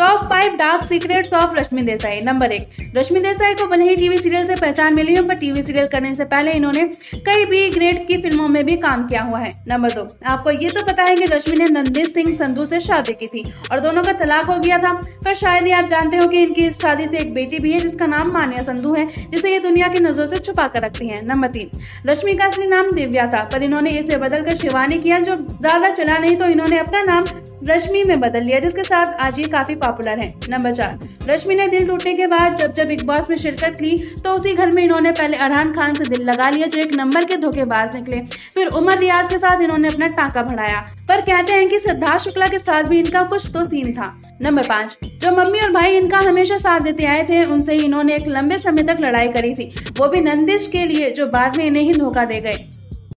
Top 5 dark secrets of Rashmi Desai. Number 1, Rashmi Desai को भले ही TV serial से पहचान मिली हो, पर टीवी सीरियल करने से पहले इन्होंने कई बी ग्रेड की फिल्मों में भी काम किया हुआ है। नंबर 2, आपको ये तो पता है कि रश्मि ने नंदिश सिंह संधू से शादी की थी और दोनों का तलाक हो गया था, पर शायद ही आप जानते हो कि इनकी इस शादी से एक बेटी भी है जिसका नाम मान्या संधू है, जिसे ये दुनिया की नजरों से छुपा कर रखती है। नंबर 3, रश्मि का असली नाम दिव्या था, पर इन्होंने इसे बदलकर शिवानी किया, जो ज्यादा चला नहीं तो इन्होंने अपना नाम रश्मि में बदल लिया, जिसके साथ आज ये काफी पॉपुलर है। नंबर 4, रश्मि ने दिल टूटने के बाद जब बिग बॉस में शिरकत की तो उसी घर में इन्होंने पहले अरहान खान से दिल लगा लिया, जो एक नंबर के धोखेबाज निकले। फिर उमर रियाज के साथ इन्होंने अपना टांका बढ़ाया, पर कहते हैं कि सिद्धार्थ शुक्ला के साथ भी इनका कुछ तो सीन था। नंबर 5, जो मम्मी और भाई इनका हमेशा साथ देते आए थे, उनसे ही इन्होंने एक लंबे समय तक लड़ाई करी थी, वो भी नंदिश के लिए, जो बाद में इन्हें ही धोखा दे गए।